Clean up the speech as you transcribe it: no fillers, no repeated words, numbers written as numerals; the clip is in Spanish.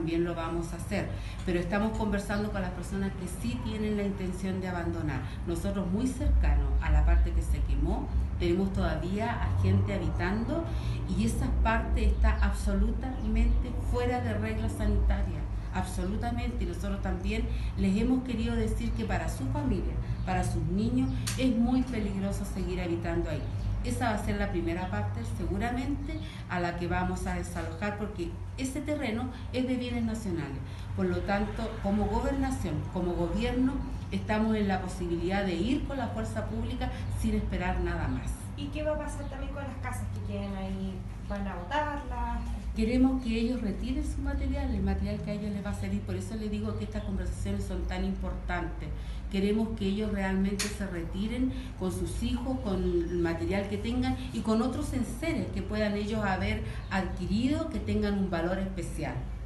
también lo vamos a hacer, pero estamos conversando con las personas que sí tienen la intención de abandonar. Nosotros muy cercanos a la parte que se quemó, tenemos todavía a gente habitando y esa parte está absolutamente fuera de reglas sanitarias, absolutamente. Y nosotros también les hemos querido decir que para su familia, para sus niños, es muy peligroso seguir habitando ahí. Esa va a ser la primera parte, seguramente, a la que vamos a desalojar, porque ese terreno es de bienes nacionales. Por lo tanto, como gobernación, como gobierno, estamos en la posibilidad de ir con la fuerza pública sin esperar nada más. ¿Y qué va a pasar también con las casas que queden ahí? ¿Van a botarlas? Queremos que ellos retiren su material, el material que a ellos les va a servir. Por eso les digo que estas conversaciones son tan importantes. Queremos que ellos realmente se retiren con sus hijos, con el material que tengan y con otros enseres que puedan ellos haber adquirido que tengan un valor especial.